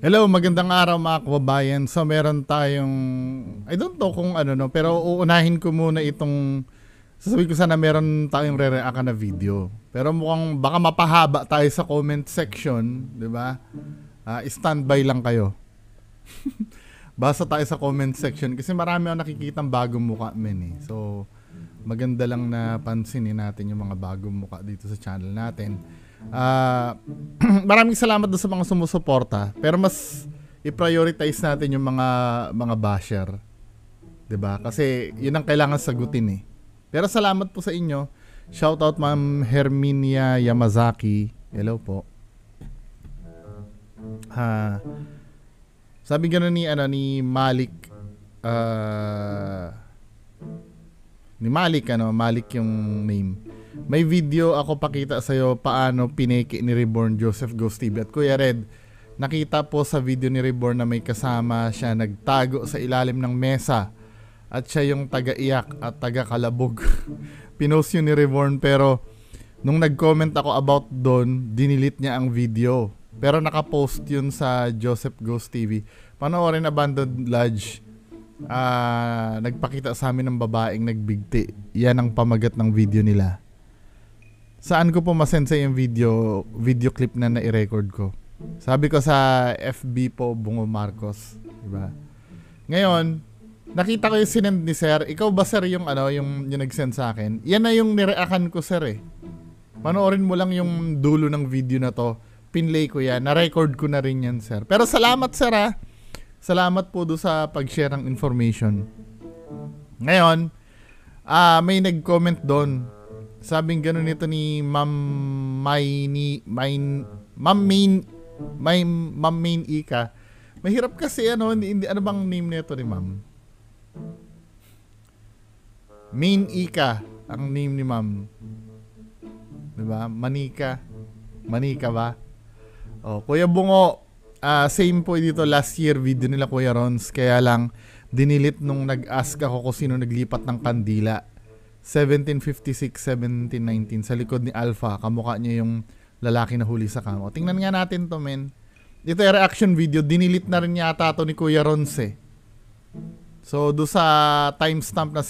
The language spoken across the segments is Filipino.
Hello, magandang araw mga kababayan. So meron tayong, I don't know kung ano no, pero uunahin ko muna itong, sasabihin ko sana meron tayong re-react na video. Pero mukhang baka mapahaba tayo sa comment section, di ba? Standby lang kayo. Basta tayo sa comment section kasi marami akong nakikitang bagong muka men eh. So maganda lang na pansinin natin yung mga bagong muka dito sa channel natin. Maraming salamat doon sa mga sumusuporta, pero mas i-prioritize natin yung mga basher, 'di ba? Kasi 'yun ang kailangan sagutin eh. Pero salamat po sa inyo. Shoutout Ma'am Herminia Yamazaki. Hello po. Sabi gano'n ni Malik Malik yung name. May video ako pakita sa'yo paano pineke ni Reborn Joseph Ghost TV. At Kuya Red, nakita po sa video ni Reborn na may kasama siya nagtago sa ilalim ng mesa. At siya yung taga-iyak at taga-kalabog. Pinost yun ni Reborn pero nung nag-comment ako about doon, dinilit niya ang video. Pero nakapost yun sa Joseph Ghost TV. Panoorin Abandoned Lodge. Nagpakita sa amin ng babaeng nagbigti. Yan ang pamagat ng video nila. Saan ko po masend sa yung video clip na nai-record ko? Sabi ko sa FB po, Bungo Marcos, diba? Ngayon, nakita ko yung sinend ni Sir. Ikaw ba Sir yung nag-send sa akin? Yan na yung nireakan ko Sir eh. Panoorin mo lang yung dulo ng video na to. Pinlay ko yan. Na-record ko na rin yan Sir. Pero salamat Sir ha. Salamat po do sa pag-share ng information. Ngayon, may nag-comment doon. Sabing gano'n nito ni Ma'am Main Ika. Mahirap kasi hindi ano bang name nito ni Ma'am? Main Ika ang name ni Ma'am. 'Di ba? Manika ba? Oh, Kuya Bungo, same po dito last year video nila Kuya Rons, kaya lang dinilit nung nag-ask ako kung sino naglipat ng kandila. 1756, 1719 sa likod ni Alpha, kamukha niya yung lalaki na huli sa kamo. Tingnan nga natin to men. Ito yung reaction video, dinilit na rin yata to ni Kuya Rons eh. So do sa timestamp na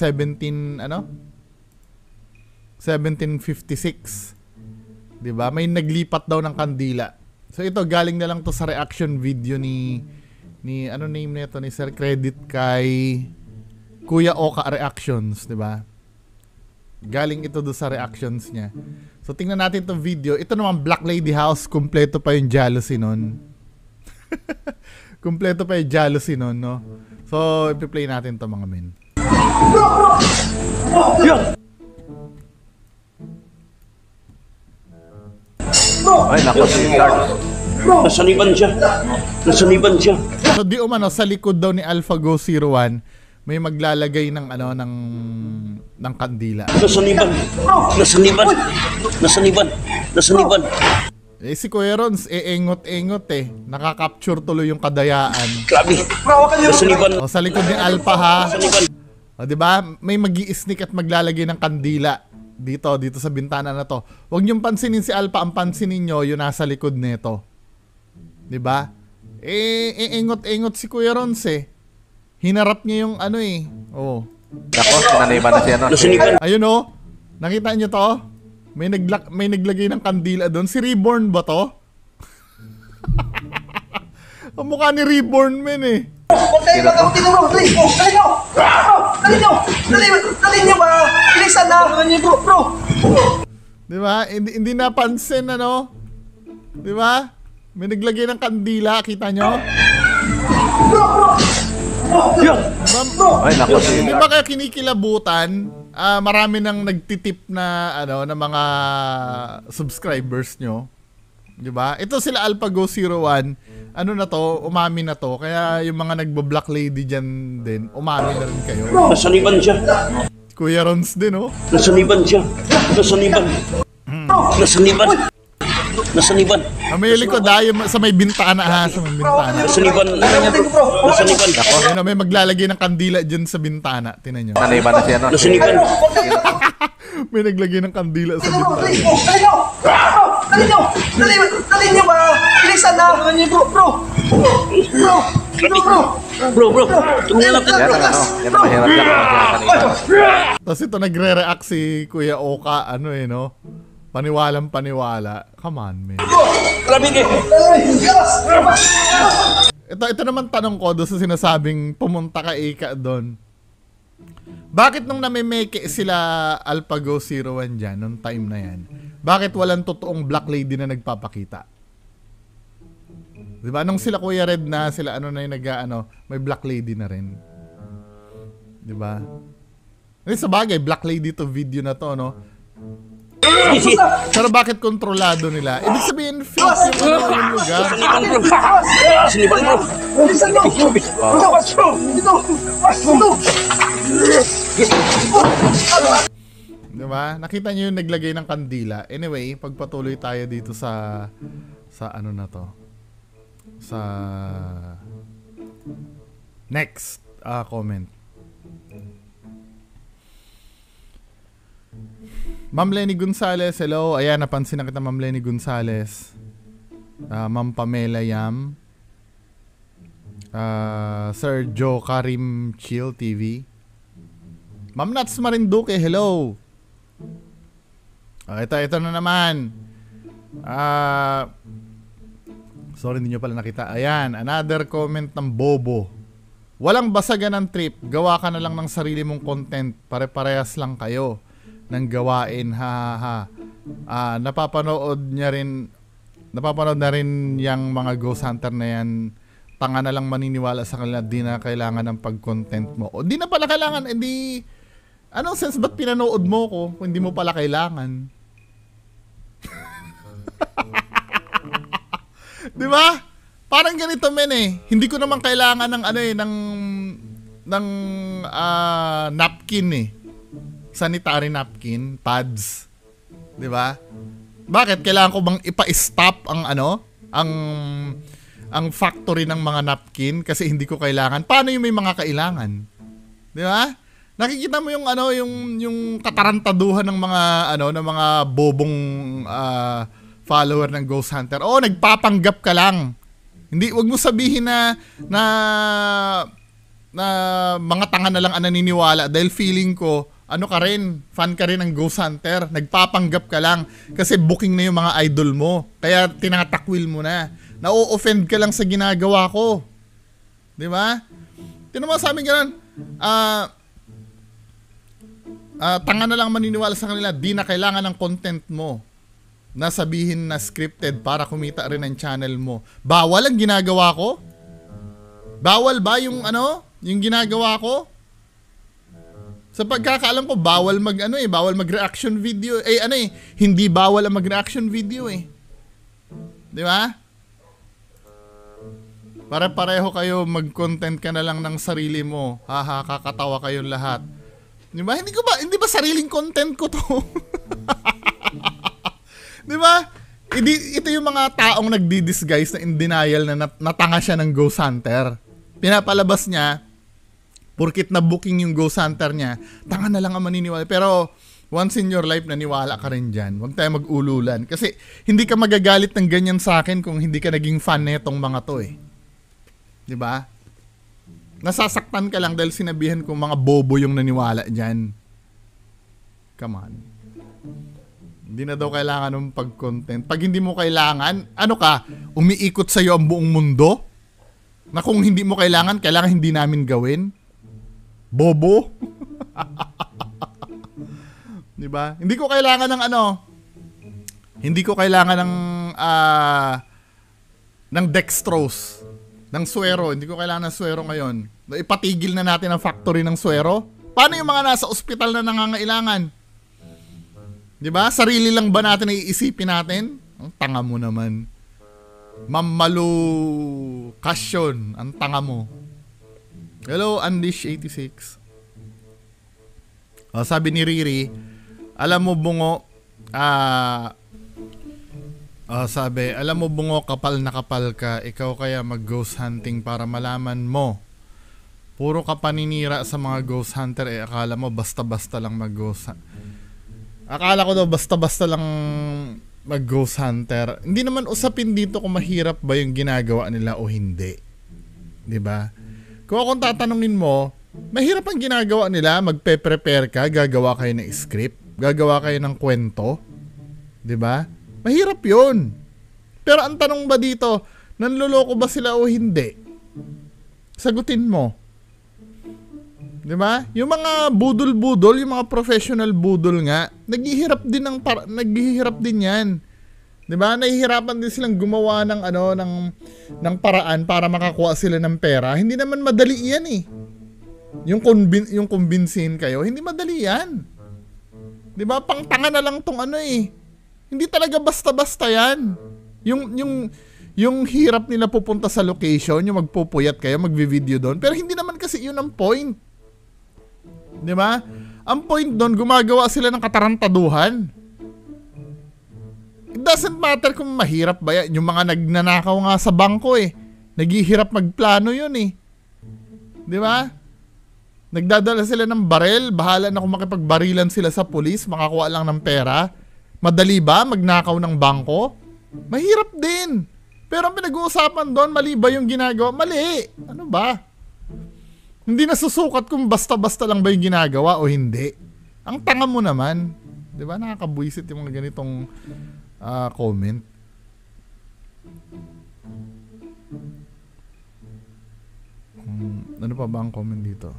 1756, 'di ba? May naglipat daw ng kandila. So ito galing na lang to sa reaction video ni ano name nito ni Sir, credit kay Kuya Oka Reactions, 'di ba? Galing ito do sa reactions niya. So tingnan natin tong video. Ito naman Black Lady House, kumpleto pa yung jealousy nun. Kumpleto pa yung jealousy nun, no? So ipi-play natin to mga men. Ay, nako si Carlos. Nasaniban siya. So di umano sa likod daw ni AlphaGo 01 may maglalagay ng ng kandila. Nasaniban. Eh si Kuya Rons, engot eh. Nakaka-capture tuloy yung kadayaan. Grabe. Nasaniban. O, sa likod ni Alpha ha. O, diba? May mag-i-sneak at maglalagay ng kandila dito sa bintana na to. Huwag niyong pansinin si Alpha, ang pansinin niyo yung nasa likod nito. Diba? Engot si Kuya Rons eh. Hinarap niya yung Oh. Nako, nanayban na siya Nasaniban. Ayun oh. Nakita niyo to? May naglagay ng kandila doon. Si Reborn ba to? Ang mukha ni Reborn men eh. Dali nyo ba? Bilisan na! Bro! Diba? Hindi napansin Diba? May naglagay ng kandila, kita nyo? Ay, nako si Di ba kaya kinikilabutan? Marami nang nagtitip na na mga subscribers nyo. Diba? Ito sila AlphaGo 01. Na to? Umami na to. Kaya yung mga nagbo-black lady dyan din, umami na rin kayo. Nasaniban siya. Kuya Rons din, oh. Nasaniban. May likod yung sa may bintana ha. Sa may bintana. Nasaniban. May maglalagay ng kandila dyan sa bintana. Tinan nyo. Nanayban na siya Nasaniban. May naglagay ng kandila sa bintana. Dali nyo ba? bilisan na. Tulungan niyo, bro. Bro. Tumulong na. Yan ang ano. Yan ang mahirap lang ang kanina. Tapos ito nagre-react si Kuya Oka, ano eh, no? Paniwalang paniwala. Come on, man. Grabe kayo. Ito naman tanong ko doon sa sinasabing pumunta ka Ika doon. Bakit nung namimeke sila Alpago 01 dyan, nung time na yan, bakit walang totoong black lady na nagpapakita? Diba? Nung sila Kuya Red na, sila ano na yung may black lady na rin. Diba? Sa bagay, black lady to video na to, no? Pero bakit kontrolado nila? Ibig sabihin, fake yung lugar. Sinipan bro. Bilisan mo. Dito. Diba? Nakita niyo yung naglagay ng kandila. Anyway, pagpatuloy tayo dito sa ano na to. Sa next comment. Ma'am Lenny Gonzales, hello. Ayan, napansin na kita Ma'am Lenny Gonzales. Ma'am Pamela Yam. Sir Joe Karim Chill TV. Ma'am Nats Marinduque, hello. Ito na naman. Sorry, hindi nyo pala nakita. Ayan, another comment ng Bobo. Walang basagan ng trip. Gawa ka na lang ng sarili mong content. Pare-parehas lang kayo ng gawain. Napapanood na rin yung mga ghost hunter na yan. Tanga na lang maniniwala sa kanila. Di na kailangan ng pag-content mo. O di na pala kailangan. Hindi. Anong sense ba't pinanood mo ko kung hindi mo pala kailangan? Di ba? Parang ganito men eh. Hindi ko naman kailangan ng napkin eh. Sanitary napkin, pads. 'Di ba? Bakit kailangan ko bang ipa-stop ang factory ng mga napkin kasi hindi ko kailangan? Paano yung may mga kailangan? 'Di ba? Nakikita mo yung yung katarantaduhan ng mga bobong follower ng Ghost Hunter. Oh, nagpapanggap ka lang. Hindi, wag mo sabihin na mga tanga na lang ang naniniwala dahil feeling ko fan ka rin ng Ghost Hunter. Nagpapanggap ka lang kasi booking na yung mga idol mo. Kaya tinatakwil mo na. Na-offend ka lang sa ginagawa ko. 'Di ba? Tinama sa amin ganun. Tanga na lang maniniwala sa kanila. Di na kailangan ng content mo na sabihin na scripted para kumita rin ang channel mo. Bawal ang ginagawa ko? Bawal ba yung ginagawa ko? Sa pagkakaalam ko, bawal mag-reaction video. Hindi bawal ang mag-reaction video eh. Di ba? Para pareho kayo, mag-content ka na lang ng sarili mo. Kakatawa kayong lahat. Di ba? Hindi ba sariling content ko to? Di ba? Ito yung mga taong nagdi-disguise na in denial na natanga siya ng Ghost Hunter. Pinapalabas niya, porkit na booking yung Ghost Hunter niya, tanga na lang ang maniniwala. Pero once in your life, naniwala ka rin dyan. Huwag tayo mag-ululan. Kasi hindi ka magagalit ng ganyan sa akin kung hindi ka naging fan netong mga to eh. Di ba? Nasasaktan ka lang dahil sinabihan ko mga bobo yung naniwala dyan. Come on. Hindi na daw kailangan ng pag-content. Pag hindi mo kailangan, umiikot sa'yo ang buong mundo? Na kung hindi mo kailangan hindi namin gawin? Bobo? Diba? Hindi ko kailangan ng hindi ko kailangan ng dextrose, ng suero. Hindi ko kailangan ng suero ngayon. Ipatigil na natin ang factory ng suero. Paano yung mga nasa ospital na nangangailangan? Diba? Sarili lang ba natin na iisipin natin? Ang tanga mo naman. Mamalu Kasyon, ang tanga mo. Hello, Andish86. Sabi ni Riri, alam mo bungo, alam mo bungo, kapal na kapal ka, ikaw kaya mag-ghost hunting para malaman mo. Puro ka paninira sa mga ghost hunter, akala mo basta-basta lang mag-ghost hunting. Akala ko daw basta-basta lang mag-ghost hunter. Hindi naman usapin dito kung mahirap ba yung ginagawa nila o hindi. 'Di ba? Kung akong tatanungin mo, mahirap ang ginagawa nila, magpe-prepare ka, gagawa kayo ng script, gagawa kayo ng kwento. 'Di ba? Mahirap 'yun. Pero ang tanong ba dito, nanloloko ba sila o hindi? Sagutin mo. 'Di ba? Yung mga budol-budol, yung mga professional budol nga, naghihirap din 'yan. 'Di ba? Nahihirapan din silang gumawa ng ng paraan para makakuha sila ng pera. Hindi naman madali 'yan eh. Yung kumbinsin kayo, hindi madali 'yan. 'Di ba? Pangtanga na lang tong Hindi talaga basta-basta 'yan. Yung hirap nila pupunta sa location, yung magpupuyat kayo, magvi-video doon. Pero hindi naman kasi yun ang point. Di ba? Ang point doon, gumagawa sila ng katarantaduhan. It doesn't matter kung mahirap ba yan. Yung mga nagnanakaw nga sa bangko naghihirap magplano yun Di ba? Nagdadala sila ng barel, bahala na kung makipagbarilan sila sa pulis, makakuha lang ng pera. Madali ba magnakaw ng bangko? Mahirap din. Pero ang pinag-uusapan doon, mali ba yung ginagawa? Mali. Ano ba? Hindi nasusukat kung basta-basta lang ba yung ginagawa o hindi. Ang tanga mo naman. Di ba? Nakakabuisit yung mga ganitong comment. Ano pa ba ang comment dito?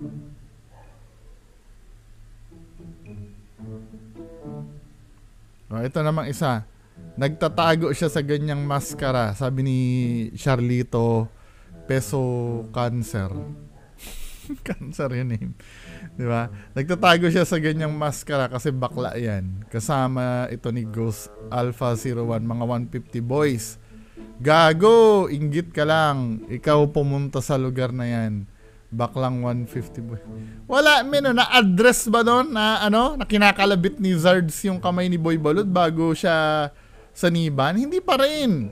Ito namang isa. Nagtatago siya sa ganyang maskara. Sabi ni Charlito, Peso Cancer. Cancer yun Di ba? Nagtatago siya sa ganyang maskara kasi bakla yan. Kasama ito ni Ghost Alpha 01, mga 150 boys. Gago! Inggit ka lang. Ikaw pumunta sa lugar na yan. Baklang 150 boy. Wala, na-address ba doon na na kinakalabit ni Zards yung kamay ni Boy Balud bago siya sa Niban? Hindi pa rin.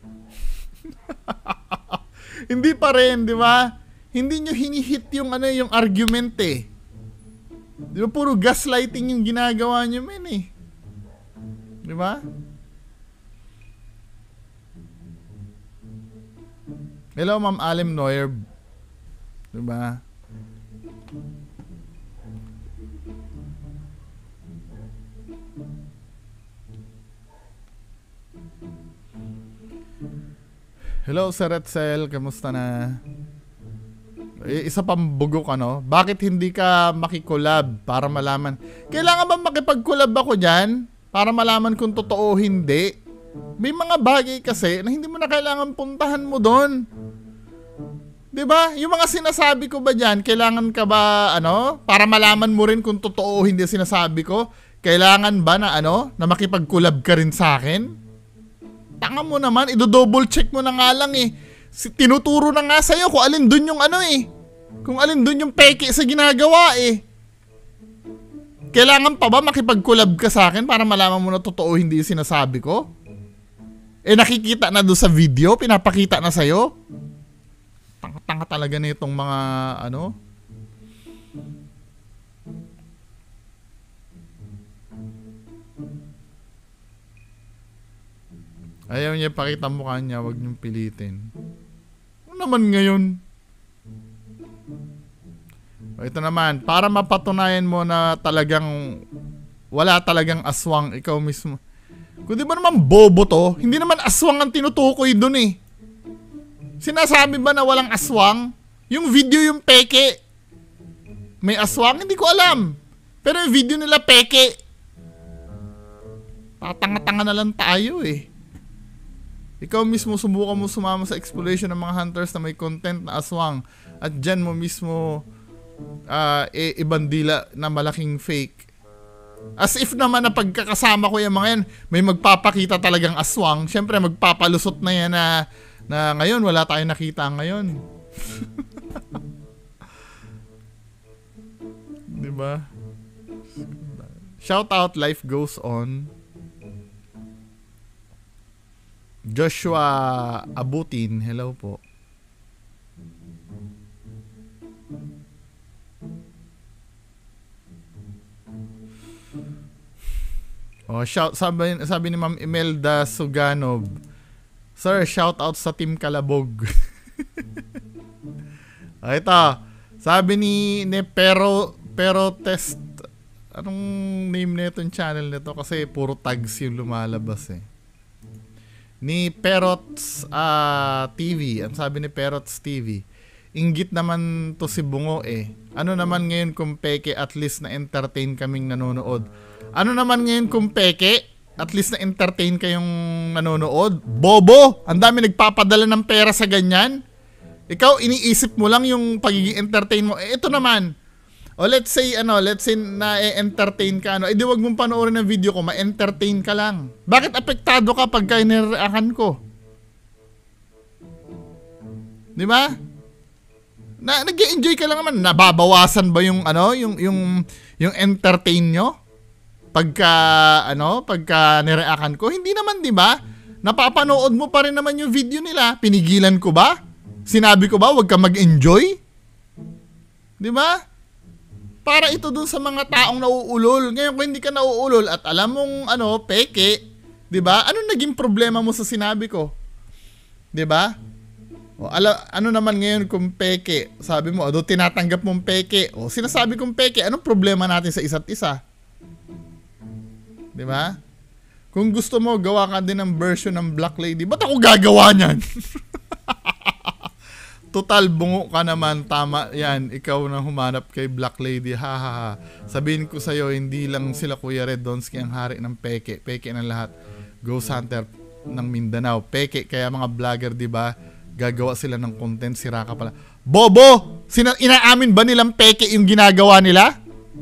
Hindi pa rin, di ba? Hindi nyo hinihit yung yung argument Di ba puro gaslighting yung ginagawa nyo Di ba? Hello Ma'am Alim Noyer. Di ba? Hello Sir Etzel, kamusta na? Isa pang bugok bakit hindi ka makikolab para malaman? Kailangan ba makipag-collab ako dyan para malaman kung totoo o hindi? May mga bagay kasi na hindi mo na kailangan puntahan mo doon. 'Di ba? Yung mga sinasabi ko ba dyan, kailangan ka ba para malaman mo rin kung totoo o hindi sinasabi ko? Kailangan ba na na makipag-collab ka rin sa akin? Tanga mo naman, i-double check mo na nga lang tinuturo na nga sa'yo kung alin dun yung kung alin dun yung peke sa ginagawa Kailangan pa ba makipag-collab ka sa akin para malaman mo na totoo hindi yung sinasabi ko? Nakikita na doon sa video, pinapakita na sa'yo. Tanga-tanga talaga na itong mga Ayaw niya pakita mukha niya, wag niyong pilitin. Ano naman ngayon? Ito naman, para mapatunayan mo na talagang wala talagang aswang ikaw mismo. Kung di ba naman bobo to, hindi naman aswang ang tinutukoy dun Sinasabi ba na walang aswang? Yung video yung peke. May aswang? Hindi ko alam. Pero yung video nila peke. Tatanga-tanga na lang tayo Ikaw mismo subukan mo sumama sa exploration ng mga hunters na may content na aswang at dyan mo mismo ibandila na malaking fake. As if naman na pagkakasama ko yung mga yan, may magpapakita talagang aswang. Siyempre magpapalusot na yan na ngayon wala tayong nakita ngayon. Diba? Shout out, life goes on. Joshua Abutin, hello po. Oh, sabi ni Ma'am Imelda Suganov. Sir, shout out sa Team Kalabog. Ito. Sabi ni Pero Test. Anong name na itong channel nito? Kasi puro tags yung lumalabas eh. Ni Perots TV. Ang sabi ni Perots TV. Inggit naman to si Bungo eh. Ano naman ngayon kung peke, at least na entertain kaming nanonood. Ano naman ngayon kung peke, at least na entertain kayong nanonood. Bobo! Ang dami nagpapadala ng pera sa ganyan. Ikaw, iniisip mo lang yung pagiging entertain mo. Eh, ito naman. O let's say na-entertain ka. Di wag mong panoorin ng video ko, ma-entertain ka lang. Bakit apektado ka pagka inireakan ko? Di ba? Nag-enjoy ka lang naman. Nababawasan ba yung yung entertain nyo? Pagka nireakan ko, hindi naman, 'di ba? Napapanood mo pa rin naman yung video nila. Pinigilan ko ba? Sinabi ko ba wag ka mag-enjoy? 'Di ba? Para ito dun sa mga taong nauulol. Ngayon kung hindi ka nauulol at alam mong peke, 'di ba? Ano naging problema mo sa sinabi ko? 'Di ba? O ano naman ngayon kung peke? Sabi mo, tinatanggap mong peke. O sinasabi kong peke, anong problema natin sa isa't isa? 'Di ba? Kung gusto mo, gawa ka din ng version ng Black Lady. Ba't ako gagawa niyan? Total, bungo ka naman. Tama yan. Ikaw na humanap kay Black Lady. Ha ha ha. Sabihin ko sa'yo, hindi lang sila Kuya Red Donski ang hari ng peke. Peke ng lahat. Ghost Hunter ng Mindanao. Peke. Kaya mga vlogger, di ba? Gagawa sila ng content. Sira ka pala. Bobo! Inaamin ba nilang peke yung ginagawa nila?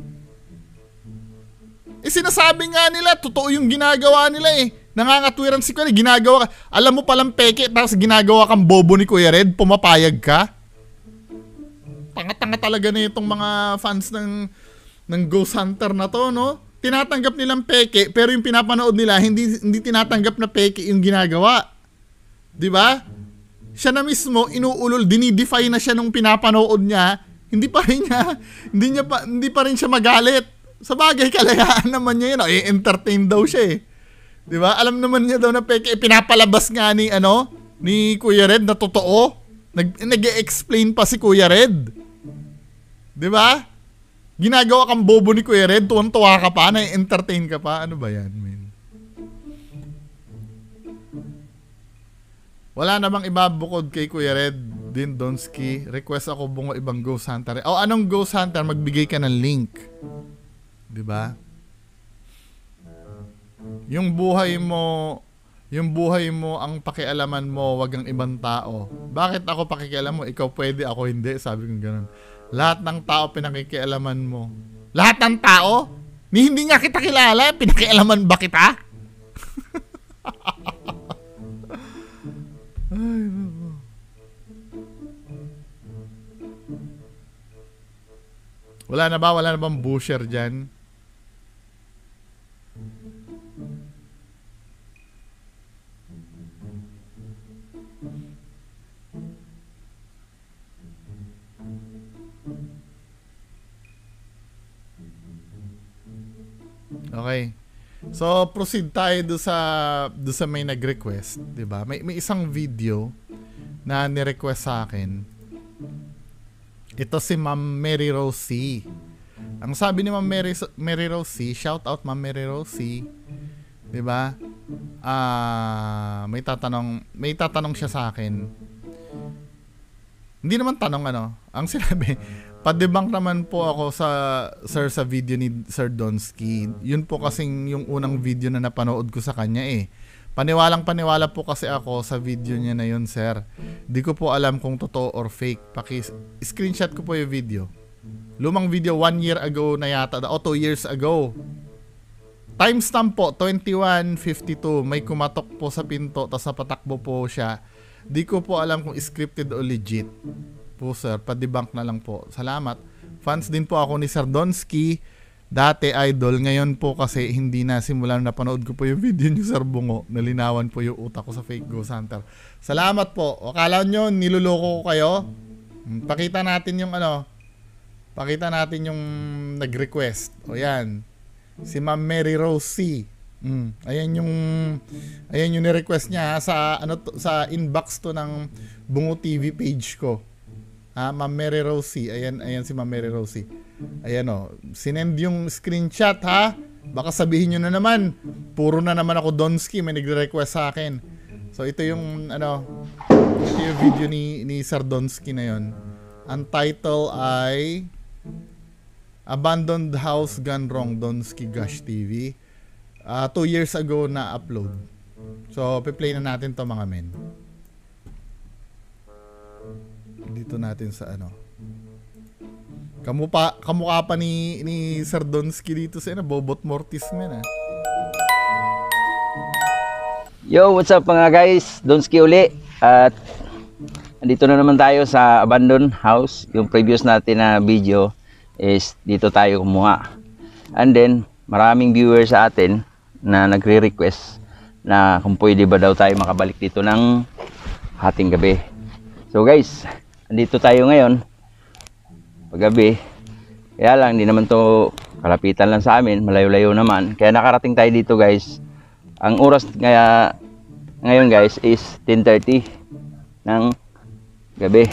Sinasabi nga nila, totoo yung ginagawa nila eh. Nangangatwiran si Kuya Red, ginagawa ka. Alam mo palang peke, tapos ginagawa kang bobo ni Kuya Red, pumapayag ka? Tanga-tanga talaga na itong mga fans ng Ghost Hunter na to, no? Tinatanggap nilang peke, pero yung pinapanood nila, hindi tinatanggap na peke yung ginagawa. Di ba? Siya na mismo, inuulol, dinidefy na siya nung pinapanood niya, hindi pa rin siya magalit. Sa bagay, kalayaan naman niya yun. I-entertain daw siya eh. Di ba? Alam naman niya daw na peke. Pinapalabas nga ni Kuya Red na totoo. Nag-e-explain pa si Kuya Red. Di ba? Ginagawa kang bobo ni Kuya Red. Tuwan-tuwa ka pa. Na-entertain ka pa. Ano ba yan, man? Wala namang ibabukod kay Kuya Red din Donski. Request ako bungo ibang Ghost Hunter. O anong Ghost Hunter? Magbigay ka ng link. 'Di ba? Yung buhay mo ang pakialaman mo, wag ang ibang tao. Bakit ako pakikialam mo? Ikaw pwede, ako hindi. Sabi ko ganoon. Lahat ng tao pinakikialaman mo. Lahat ng tao? Hindi nga kita kilala, pinakialaman ba kita? Ay, nako. Wala na bang busher dyan? Okay. So, proceed tayo do sa may nag-request, 'di ba? May isang video na ni-request sa akin. Ito si Ma'am Mary Rosie. Ang sabi ni Ma'am Mary Rosie, shout out Ma'am Mary Rosie, 'di ba? May tatanong siya sa akin. Hindi naman tanong ang sinabi, pa-debunk naman po ako sa video ni Sir Donski. Yun po kasing yung unang video na napanood ko sa kanya eh. Paniwalang-paniwala po kasi ako sa video niya na yun, sir. Di ko po alam kung totoo or fake. Screenshot ko po yung video. Lumang video 1 year ago na yata, o 2 years ago. Timestamp po, 21:52. May kumatok po sa pinto, tapos napatakbo po siya. Di ko po alam kung scripted o legit. Po sir, pa-debunk na lang po. Salamat. Fans din po ako ni Sir Donski. Dati idol. Ngayon po kasi hindi na, simula na napanood ko po yung video niyo Sir Bungo. Nalinawan po yung utak ko sa fake Ghost Hunter. Salamat po. O kala nyo, niluloko ko kayo? Pakita natin yung Pakita natin yung nag-request. O yan. Si Ma'am Mary Rosie. Ayan yung ni-request niya ha, sa sa inbox to ng Bungo TV page ko. Ma'am Mary Rosie. Ayan si Ma'am Mary Rosie. Ayan sinend yung screenshot ha. Baka sabihin niyo na naman, puro na naman ako Donsky, may nagre-request sa akin. So ito yung ito yung video ni Sir Donsky na yon. Ang title ay Abandoned House Gone Wrong, Donsky Gosh TV. 2 years ago na upload. So, pe-play na natin to mga men. Dito natin sa kamukha pa ni Sir Donsky dito sa Bobot Mortis men Yo, what's up mga guys? Donsky uli. At andito na naman tayo sa abandoned house. Yung previous natin na video is dito tayo kumuha. And then, maraming viewers sa atin na nagre-request na kung pwede ba daw tayo makabalik dito ng hating gabi. So guys, andito tayo ngayon paggabi. Kaya lang, hindi naman to kalapitan lang sa amin, malayo-layo naman. Kaya nakarating tayo dito guys. Ang oras ngayon guys is 10:30 ng gabi.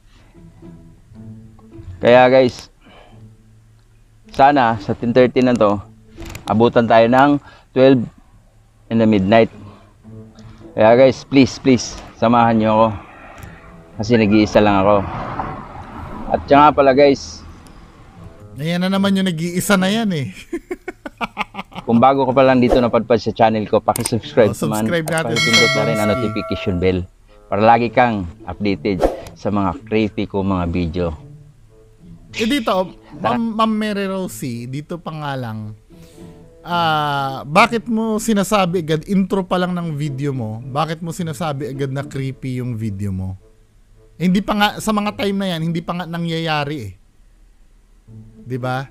Kaya guys, sana sa 10:30 na to abutan tayo ng 12 in the midnight. Kaya guys, please samahan nyo ako kasi nag-iisa lang ako. At saka pala guys, ayan na naman yung nag-iisa na yan kung bago ka pa lang dito napadpad sa channel ko, pakisubscribe subscribe naman natin, at pakipindot na rin ang notification bell para lagi kang updated sa mga creepy ko mga video. Dito, Ma'am Mary Rosie, dito pa nga lang, bakit mo sinasabi agad, intro pa lang ng video mo, bakit mo sinasabi agad na creepy yung video mo? Hindi pa nga, sa mga time na yan, hindi pa nga nangyayari 'Di ba?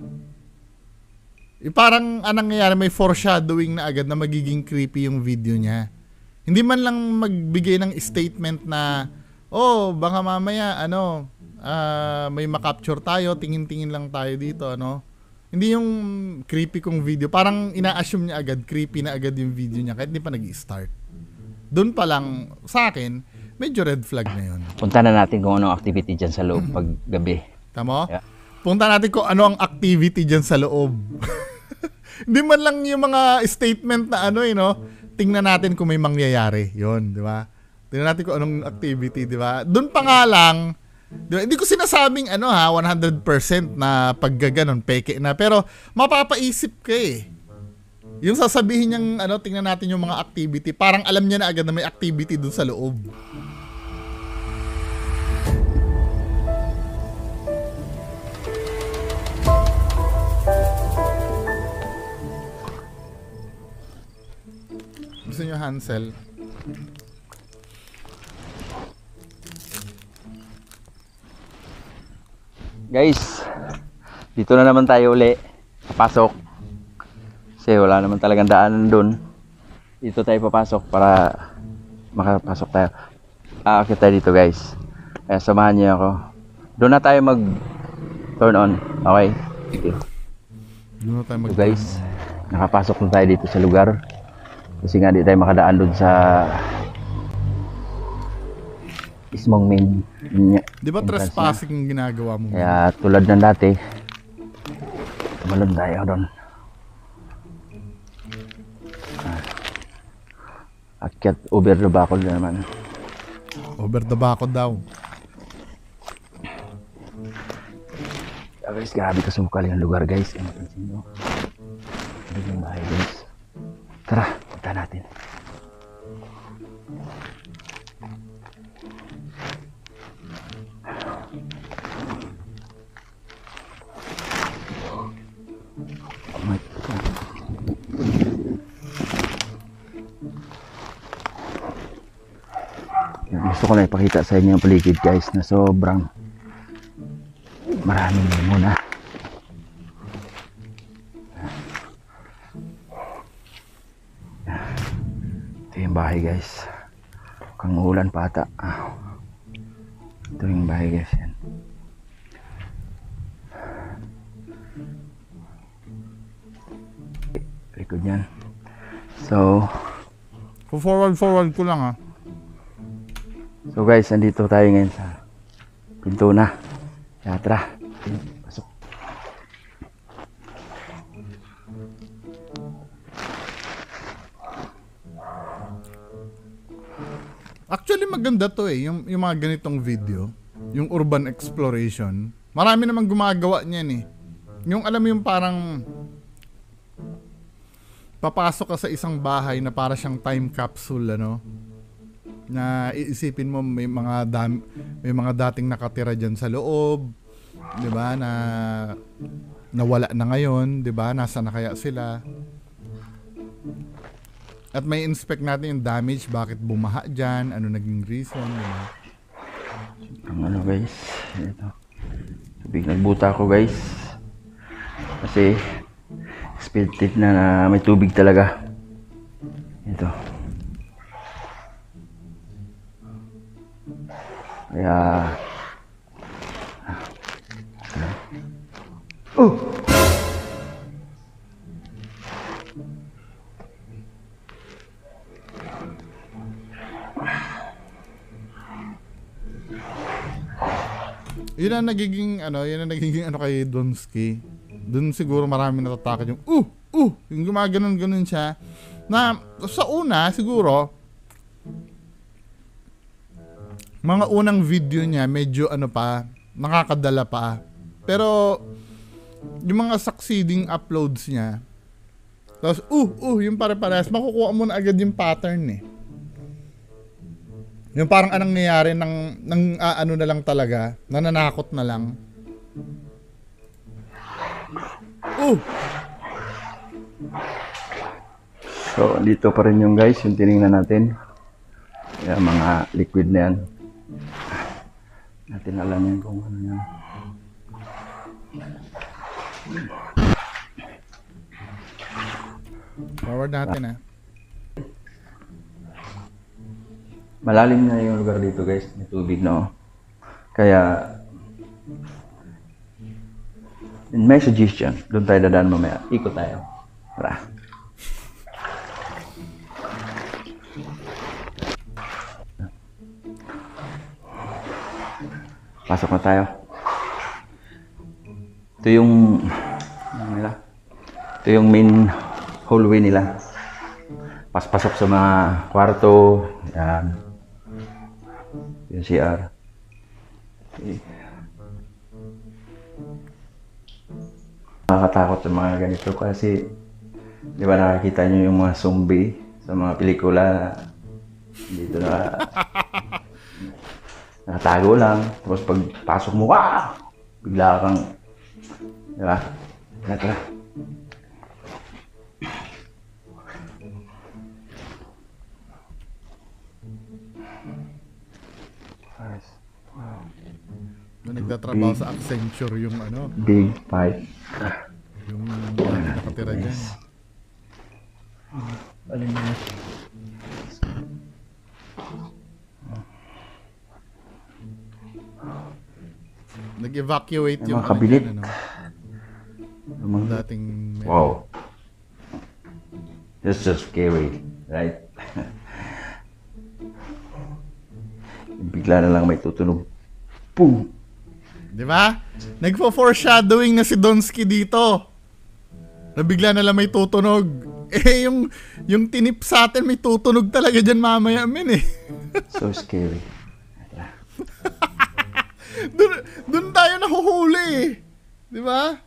Parang anong nangyayari, may foreshadowing na agad na magiging creepy yung video niya. Hindi man lang magbigay ng statement na, baka mamaya, may makapture tayo, tingin-tingin lang tayo dito, Hindi yung creepy kong video. Parang ina-assume niya agad, creepy na agad yung video niya kahit hindi pa nag-i-start. Doon pa lang, sa akin, medyo red flag na yun. Punta na natin kung anong activity dyan sa loob pag gabi. Tama? Yeah. Punta natin kung ano ang activity dyan sa loob. Hindi man lang yung mga statement na tingnan natin kung may mangyayari. Yun, di ba? Tingnan natin kung anong activity, di ba? Doon pa nga lang, diba? Hindi ko sinasabing 100% na paggaganon, peke na. Pero mapapaisip ka Yung sasabihin niyang tingnan natin yung mga activity, parang alam niya na agad na may activity dun sa loob. Gusto niyo Hansel? Guys, dito na naman tayo uli. Papasok. Kasi wala naman talagang daanan doon. Dito tayo papasok para makapasok tayo. Aakit tayo dito guys. Kaya samahan niyo ako. Doon na tayo mag turn on. Okay? Okay. Doon na tayo mag guys, nakapasok na tayo dito sa lugar. Kasi nga di tayo makadaan doon sa mismong main. Di ba trespassing yung ginagawa mo? Kaya tulad ng dati, tumalon tayo doon. Akyat over the bakod na naman. Over the bakod daw. Guys, grabe kasukal yung lugar guys. Ano pansin nyo? Ano yung bahay guys? Tara, punta natin. Gusto ko na ipakita sa inyo ang paligid guys na sobrang maraming muna. Ito yung bahay guys. Kang ulan pa ata. Ito yung bahay guys. Yan. Likod yan. So, Forward ko lang, ha. so guys, andito tayo ngayon sa pinto na. Kaya tara, pasok. Actually, maganda to eh. Yung mga ganitong video. Yung urban exploration. Marami namang gumagawa niyan eh. Yung alam mo yung parang papasok ka sa isang bahay na para siyang time capsule, ano? Na iisipin mo may mga dating nakatira diyan sa loob, 'di ba? Na nawala na ngayon, 'di ba? Nasa na kaya sila? At may inspect natin yung damage, bakit bumaha diyan, ano naging reason, 'di ba? Ang ano guys, ito. Tubig nagbuta ako guys. Kasi expected na may tubig talaga. Ito. Kaya yun ang nagiging ano kay Donsky. Doon siguro marami natatakot yung yung gumaganon-ganon siya. Na sa una siguro mga unang video niya medyo ano pa, nakakadala pa. Pero yung mga succeeding uploads niya, tapos yung pare-parehas, makukuha mo na agad yung pattern eh. Yung parang anong nangyayari ng ano na lang talaga, nananakot na lang. so dito pa rin yung guys, yung tiningnan natin. Kaya mga liquid na yan. Natin alam yan kung ano yan. Forward natin ah. Malalim na yung lugar dito guys, may tubig no. Kaya may suggestion, doon tayo dadaan mamaya. Ikot tayo. Tara. Pasok na tayo. Ito yung ano nila? Ito yung main hallway nila. Pasok sa mga kwarto. Yan. Yung CR. Okay. Nakakatakot sa mga ganito kasi di ba nakakita nyo yung mga zombie sa mga pelikula dito na nakatago lang, tapos pag pasok mo, bigla kang, di ba? Tara. Nagtatrabaho sa Accenture yung ano, Big pipe. yung nakatira dyan. Alin mo? Nag-evacuate May yung mga kabilit. ano, Yung mga- dating Wow. That's just scary, right? Bigla na lang may tutunog. Boom! di ba? Nagpo-foreshadowing na si Donsky dito. Na bigla na lang may tutunog. Eh, yung tinip sa atin, may tutunog talaga dyan mamaya, min eh. So scary. Doon tayo nahuhuli eh. Di ba?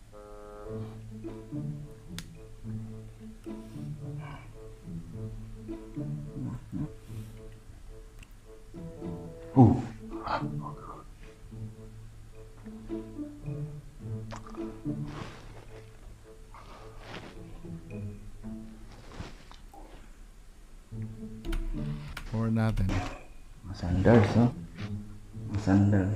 Or natin. Sandals, no? Sandals.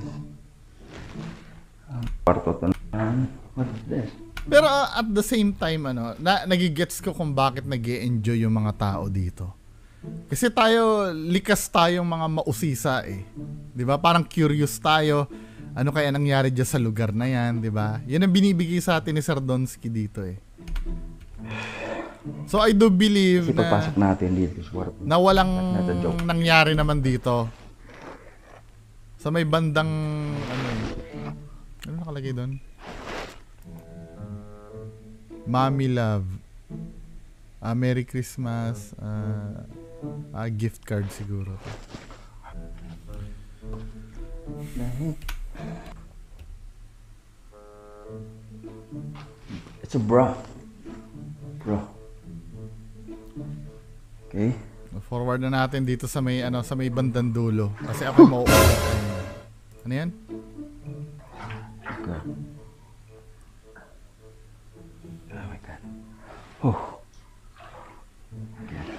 Kwarto to na. What is this? Pero at the same time, nagigets ko kung bakit nag-e-enjoy yung mga tao dito. Kasi tayo, likas tayong mga mausisa eh. Di ba? Parang curious tayo. Ano kaya nangyari dyan sa lugar na yan, di ba? Yan ang binibigay sa atin ni Sir Donsky dito eh. So I do believe Kasi pagpasok natin dito sa kwarto. na walang Not a joke. nangyari naman dito. Sa may bandang ano nakalagay doon? Mommy Love. Merry Christmas. Gift card siguro. It's a bra. Bro. Okay. Forward na natin dito sa may sa may bandang dulo kasi ako mauulit. Ano 'yan? God. Oh my God. Oh. God.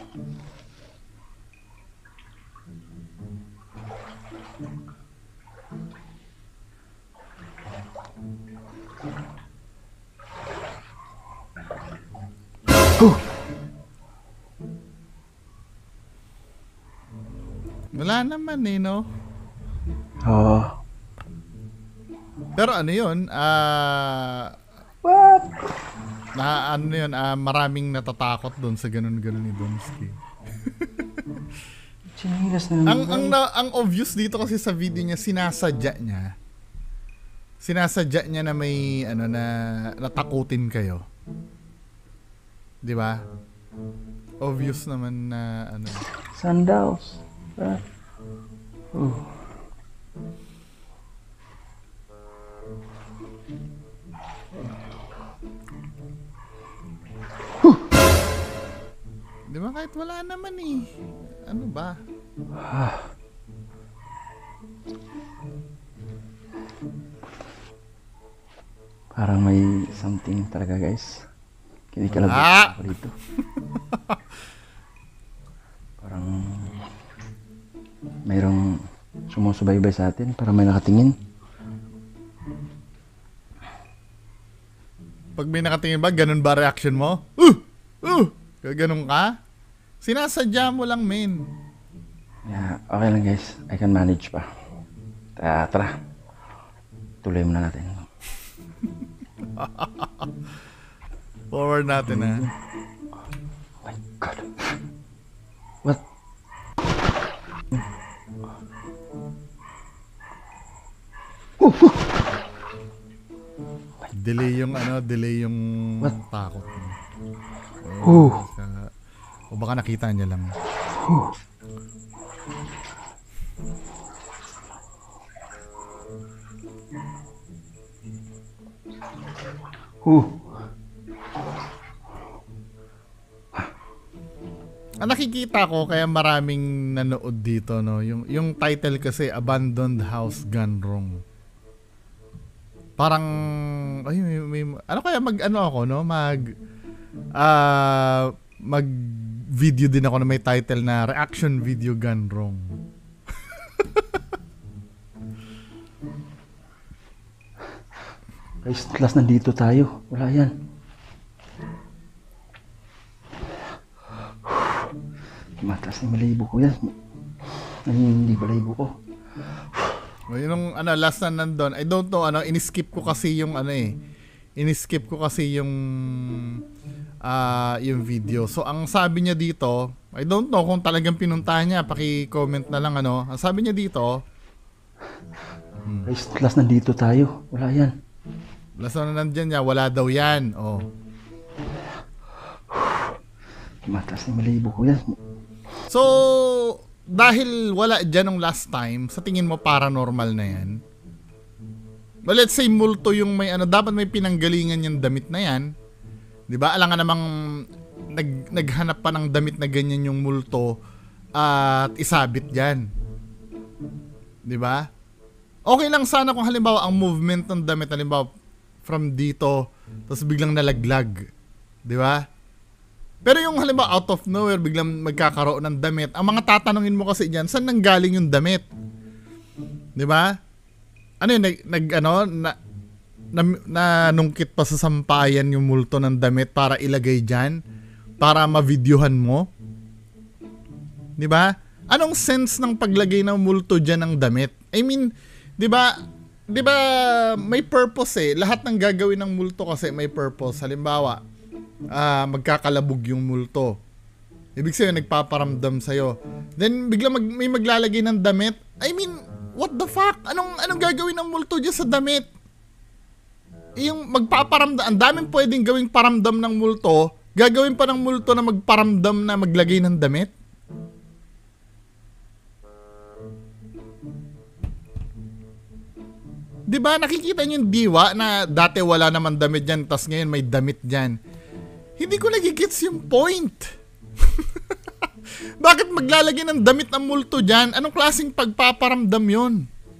Wala naman no? Oh. Pero ano yun? What? Ano yun? Maraming natatakot doon sa ganun-ganun ni Donsky. Chinilas na naman. Ang obvious dito kasi sa video niya, sinasadya niya na may na natakutin kayo. 'Di ba? Obvious naman na Sandals. Oh. Di ba kahit wala naman eh. Ano ba? Parang may something talaga, guys. Kinikalabot ako dito. Parang mayroong sumusubaybay sa atin. Parang may nakatingin. Pag may nakatingin ba, ganun ba reaction mo? Ganun ka? Sinasadya mo lang, men. Yeah, okay lang, guys. I can manage pa. Tara. Tuloy muna natin. Forward natin, ha? Oh my God. What? Delay yung What? takot mo. Oh. O baka nakita niya lang. Ang nakikita ko kaya maraming nanood dito no, yung title kasi Abandoned House Gone Wrong. Parang may ano kaya ako no, mag video din ako na may title na reaction video gone wrong. Guys, class nandito tayo. Wala yan. Mataas na malayibo ko yan. Hindi balayibo ko. Yung last na nandun, I don't know, in-skip ko kasi yung in-skip ko kasi yung video. So, ang sabi niya dito, I don't know kung talagang pinuntahan niya, paki-comment na lang Ang sabi niya dito, Guys, class nandito tayo. Wala yan. last na nandyan niya, wala daw yan. Oh. Mataas na malayibo ko yan. So, dahil wala dyan nung last time, sa tingin mo paranormal na yan? Well, let's say multo yung may dapat may pinanggalingan yung damit na yan. 'Di ba? Alam nga namang naghanap pa ng damit na ganyan yung multo at isabit diyan. 'Di ba? Okay lang sana kung halimbawa ang movement ng damit halimbawa from dito tapos biglang nalaglag. 'Di ba? Pero yung halimbawa out of nowhere biglang magkakaroon ng damit, ang mga tatanungin mo kasi diyan, saan nanggaling yung damit? 'Di ba? Ano yun, nanungkit pa sa sampayan yung multo ng damit para ilagay dyan? Para ma-videohan mo? Di ba? Anong sense ng paglagay ng multo dyan ng damit? I mean, di ba may purpose eh. Lahat ng gagawin ng multo kasi may purpose. Halimbawa, magkakalabog yung multo. Ibig sabihin, nagpaparamdam sa'yo. Then, bigla may maglalagay ng damit. I mean, what the fuck? Anong gagawin ng multo dyan sa damit? Yung magpaparamdam, ang daming pwedeng gawing paramdam ng multo, gagawin pa ng multo na magparamdam na maglagay ng damit? Diba, nakikita niyo yung diwa na dati wala naman damit dyan, tas ngayon may damit dyan. Hindi ko nagigets yung point. Bakit maglalagay ng damit ang multo dyan? Anong klaseng pagpaparamdam yun?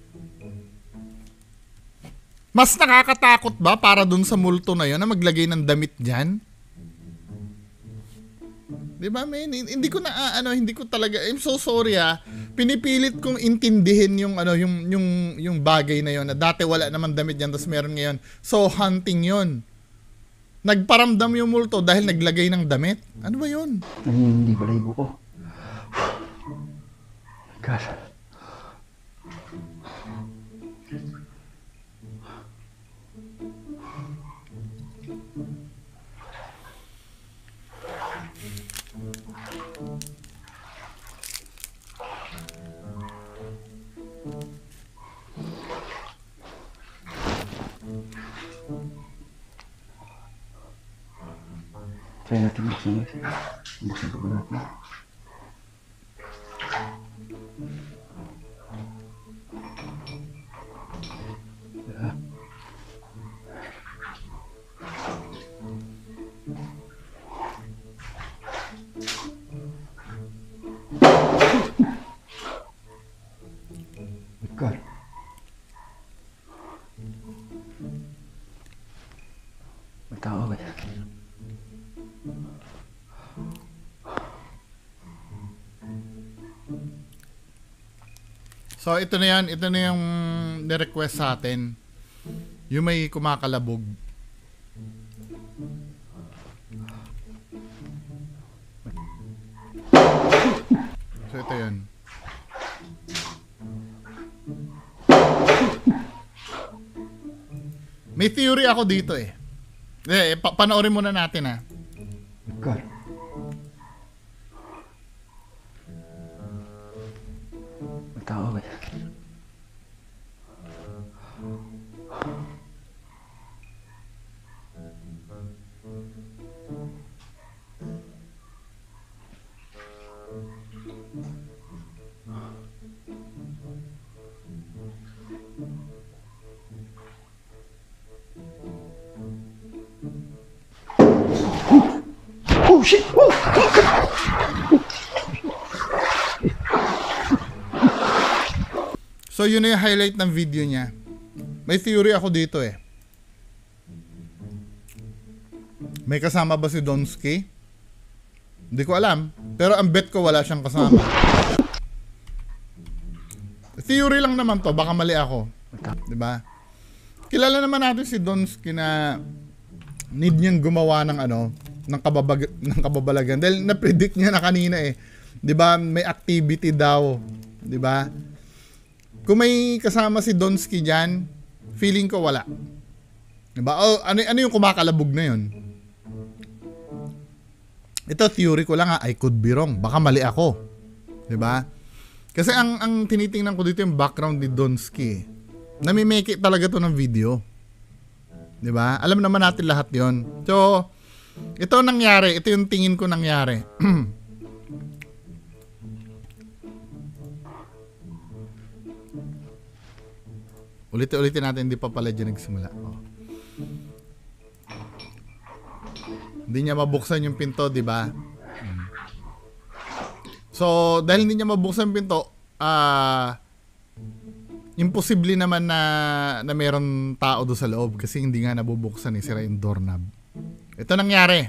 Mas nakakatakot ba para dun sa multo na yun na maglagay ng damit dyan? Diba, men? Hindi ko na, hindi ko talaga, I'm so sorry pinipilit kong intindihin yung, yung bagay na yun, na dati wala naman damit dyan, tapos meron ngayon. So, hunting yun. Nagparamdam yung multo dahil naglagay ng damit? Ano ba yun? Hindi pala ibo ko. God. Try natin buksan. Buksan ko ba natin? God. May tao ba? So, ito na yan. Ito na yung ni-request sa atin. Yung may kumakalabog. So, ito yun. May theory ako dito eh. Panoorin muna natin God. May tao ba? Oh shit! Oh! So, yun na yung highlight ng video niya. May theory ako dito eh. May kasama ba si Donsky? Hindi ko alam. Pero ang bet ko wala siyang kasama. Theory lang naman to. Baka mali ako. Diba? Kilala naman natin si Donsky na need niyang gumawa ng ng kababalagan. Dahil na-predict niya na kanina eh. 'Di ba? May activity daw. 'Di ba? Kung may kasama si Donsky diyan, feeling ko wala. 'Di ba? Oh, ano yung kumakalabog na 'yon? Ito theory ko lang I could be wrong. Baka mali ako. 'Di ba? Kasi ang tinitingnan ko dito yung background ni Donsky. Namimeke talaga to ng video. 'Di ba? Alam naman natin lahat 'yon. So, ito nangyari, ito yung tingin ko nangyari. Ulitin natin, hindi pa pala dyan nagsimula. Oh. Hindi niya mabuksan yung pinto, di ba? So, dahil hindi niya mabuksan yung pinto, imposible naman na meron tao doon sa loob kasi hindi nga nabubuksan eh, sira yung doorknob. Ito nangyari.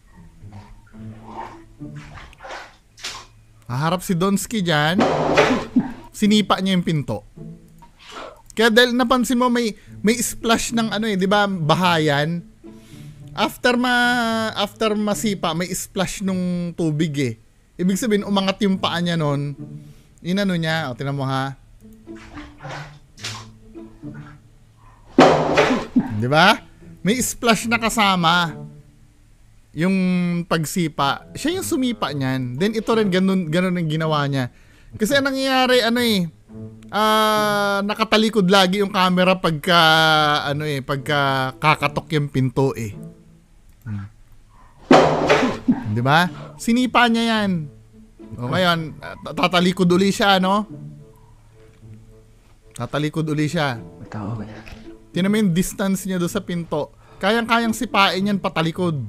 Haharap si Donsky dyan. Sinipa niya yung pinto. Kaya dahil napansin mo may splash ng di ba, bahayan. After masipa, may splash nung tubig eh. Ibig sabihin umangat yung paa niya noon. Inano niya, tingnan mo ha. 'Di ba? May splash na kasama. yung pagsipa, siya yung sumipa niyan. Then ito rin ganun ang ginawa niya. Kasi anong nangyayari, nakatalikod lagi yung camera pagka kakatok yung pinto eh. Di ba? Sinipa niya yan. O ngayon, tatalikod uli siya, no? Tatalikod uli siya. Tingnan mo yung distance niya doon sa pinto. Kayang-kayang sipain yan patalikod.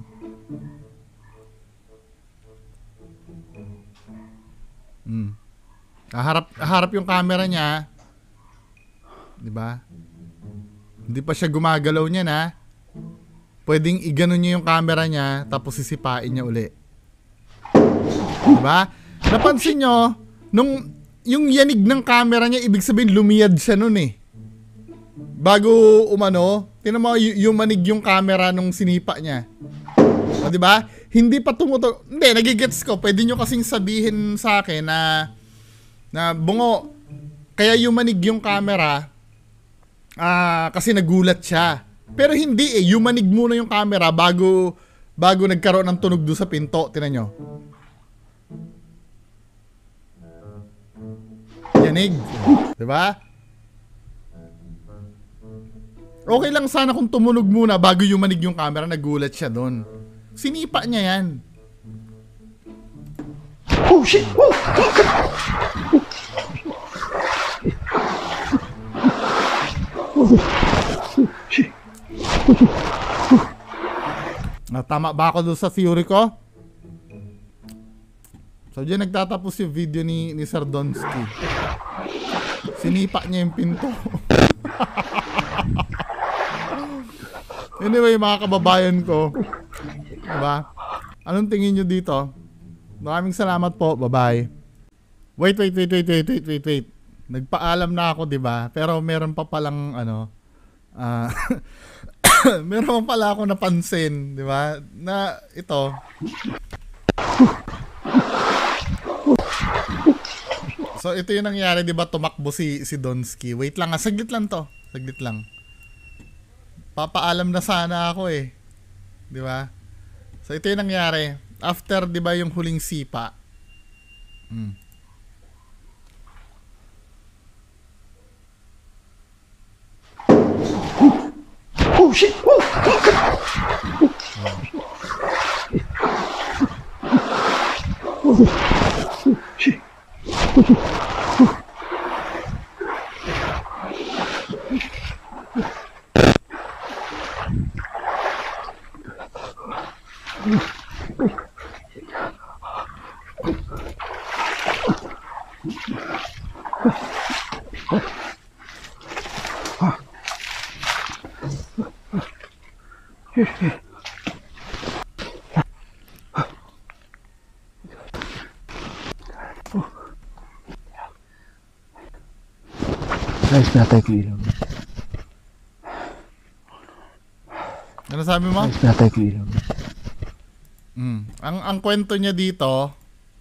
Harap yung camera niya. 'Di ba? Hindi pa siya gumagalaw niyan, ha. Pwedeng iganon niya yung camera niya tapos sisipain niya uli. 'Di ba? Napansin niyo nung yung yanig ng camera niya, ibig sabihin lumiyad siya nun eh. Bago tingnan mo yung manig yung camera nung sinipa niya. O, 'di ba? Hindi pa tumuto. Hindi, nagigets ko. Pwede nyo kasing sabihin sa akin na bungo, kaya yumanig yung camera kasi nagulat siya. Pero hindi eh, yumanig muna yung camera bago nagkaroon ng tunog doon sa pinto. Tingnan nyo. Yanig. Diba? Okay lang sana kung tumunog muna bago yumanig yung camera, nagulat siya doon. Sinipa niya yan. Oh shit! Oh! Tama ba ako doon sa theory ko? So diyan nagtatapos yung video ni Sir Donsky. Sinipa niya yung pinto. Anyway, mga kababayan ko, diba? Anong tingin nyo dito? Maraming salamat po. Bye-bye. Wait. Nagpaalam na ako, diba? Pero meron pa palang meron pa pala ako napansin, diba? Na ito. So ito yung nangyari, diba? Tumakbo si Donsky. Wait lang, saglit lang to. Saglit lang. Papaalam na sana ako eh. Di ba? So ito yung nangyari. After, di ba, yung huling sipa. Oh shit! Oh! Shit! Guys, pinatay ko ilaw. Ano sabi mo? Guys, pinatay ko ilaw. Ang kwento niya dito,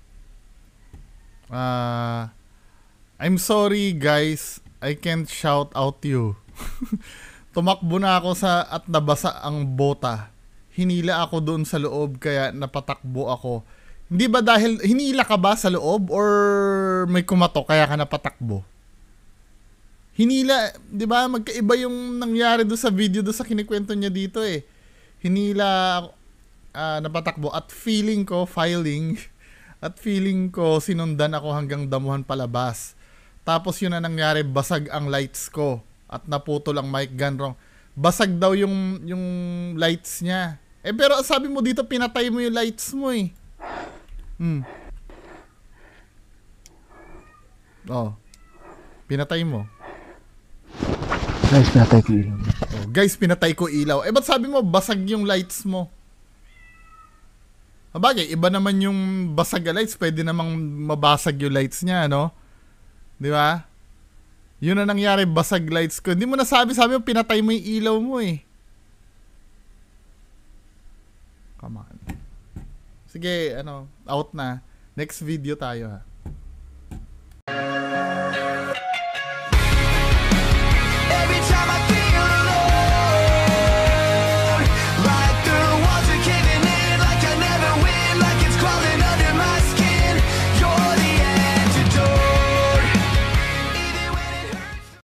I'm sorry guys, I can't shout out you. Tumakbo na ako at nabasa ang bota. Hinila ako doon sa loob kaya napatakbo ako. Hindi ba dahil hinila ka ba sa loob or may kumatok kaya ka napatakbo? Hinila, 'di ba? Magkaiba yung nangyari doon sa video doon sa kinikwento niya dito eh. Hinila napatakbo at feeling ko sinundan ako hanggang damuhan palabas. Tapos yun na nangyari, basag ang lights ko at naputol ang mic gun. Basag daw yung lights niya. Eh pero sabi mo dito pinatay mo yung lights mo eh. Oh. Pinatay mo. Guys, pinatay ko ilaw. Oh, guys, pinatay ko ilaw. Eh ba't sabi mo basag yung lights mo? Bagay, iba naman yung basag na lights, pwede namang mabasag yung lights niya, no? Di ba? Yun na nangyari, basag lights ko. Hindi mo nasabi mo pinatay mo yung ilaw mo eh. Come on. Sige, out na. Next video tayo ha.